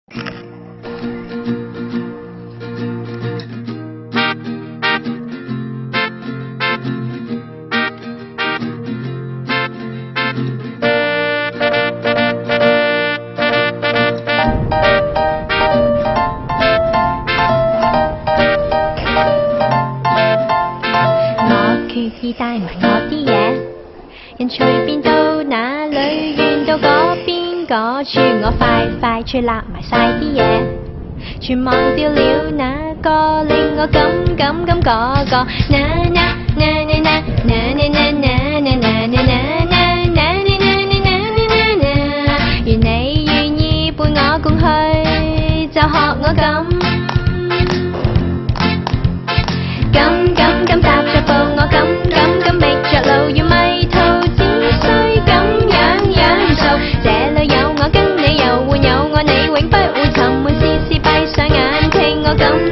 意帶埋我啲嘢，人隨便到哪裏，遠到嗰邊嗰處，我快快脆揦埋晒啲嘢，全忘掉了那個令我咁嗰個。如你願意伴我共去，就學我咁踏着步，我咁覓着路，要迷途只需咁樣做。這裏有我跟你遊玩，有我你永不會沉悶，試閉上眼聽我咁。